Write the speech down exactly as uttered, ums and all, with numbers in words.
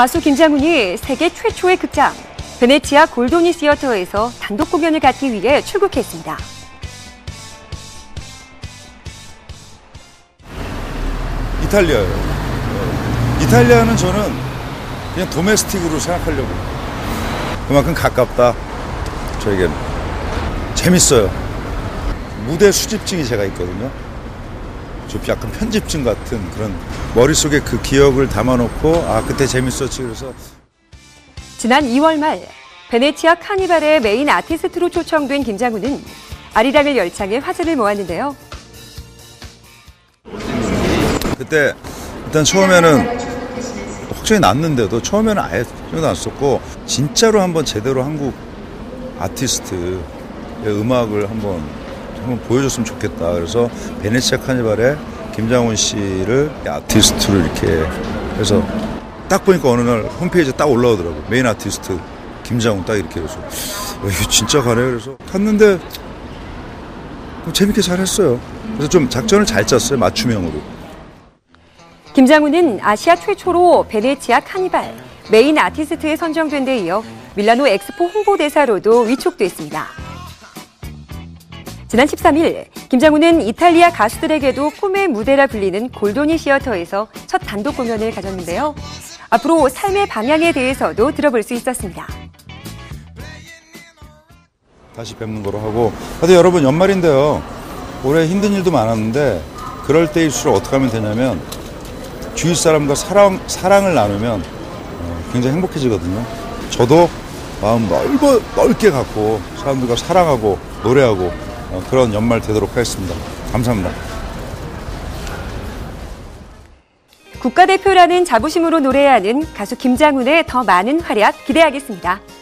가수 김장훈이 세계 최초의 극장 베네치아 골도니 시어터에서 단독 공연을 갖기 위해 출국했습니다. 이탈리아예요. 이탈리아는 저는 그냥 도메스틱으로 생각하려고. 그만큼 가깝다. 저에겐 재밌어요. 무대 수집증이 제가 있거든요. 좀 약간 편집증 같은 그런 머릿속에 그 기억을 담아놓고 아 그때 재밌었지 그래서. 지난 이월 말 베네치아 카니발의 메인 아티스트로 초청된 김장훈은 아리랑을 열창해 화제를 모았는데요. 그때 일단 처음에는 걱정이 났는데도 처음에는 아예 걱정이 났었고 진짜로 한번 제대로 한국 아티스트의 음악을 한번 한번 보여줬으면 좋겠다. 그래서 베네치아 카니발에 김장훈 씨를 아티스트로 이렇게 해서 딱 보니까 어느 날 홈페이지에 딱 올라오더라고요. 메인 아티스트 김장훈 딱 이렇게 해서 이거 진짜 가네. 그래서 갔는데 재밌게 잘했어요. 그래서 좀 작전을 잘 짰어요. 맞춤형으로. 김장훈은 아시아 최초로 베네치아 카니발 메인 아티스트에 선정된 데 이어 밀라노 엑스포 홍보대사로도 위촉됐습니다. 지난 십삼 일 김장훈은 이탈리아 가수들에게도 꿈의 무대라 불리는 골도니 시어터에서 첫 단독 공연을 가졌는데요. 앞으로 삶의 방향에 대해서도 들어볼 수 있었습니다. 다시 뵙는 거로 하고 하여튼 여러분 연말인데요. 올해 힘든 일도 많았는데 그럴 때일수록 어떻게 하면 되냐면 주위 사람과 사랑, 사랑을 나누면 굉장히 행복해지거든요. 저도 마음 넓어, 넓게 갖고 사람들과 사랑하고 노래하고 그런 연말 되도록 하겠습니다. 감사합니다. 국가대표라는 자부심으로 노래하는 가수 김장훈의 더 많은 활약 기대하겠습니다.